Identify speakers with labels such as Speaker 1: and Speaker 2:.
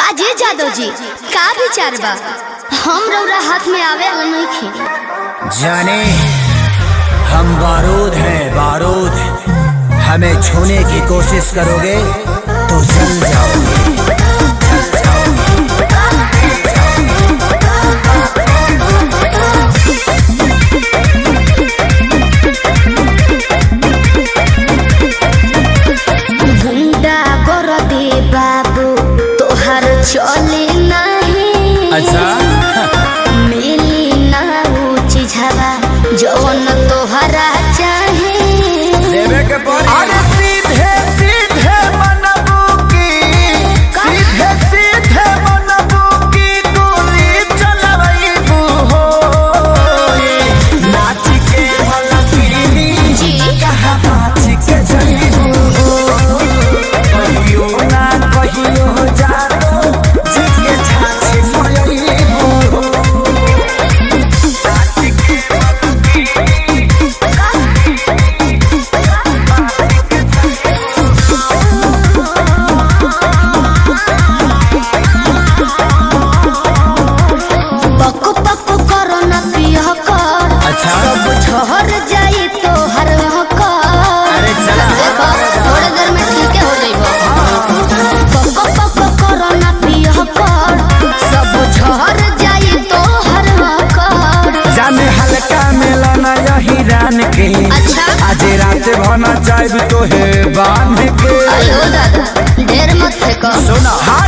Speaker 1: काजे जादव जी का विचार बा? हम रौरा हाथ में आवे वाला नहीं खे।
Speaker 2: जाने हम बारूद हैं बारूद, हमें छूने की कोशिश करोगे तो जल जाओगे।
Speaker 1: चले नहीं
Speaker 2: अच्छा
Speaker 1: मिली ना ऊंची झवा जौन तोहरा चाहे
Speaker 2: देवे के अरे सीधे सीधे मनबू की सीधे सीधे मनबू की गोली चलबू हो नाच के मलकीनी
Speaker 1: जी
Speaker 2: कहा नाच के जईबू हो कहियो ना कहियो जा
Speaker 1: अच्छा
Speaker 2: आज रात भना चाहब तो है बांध के
Speaker 1: आयो दादा ढेर मत फेंको
Speaker 2: सुना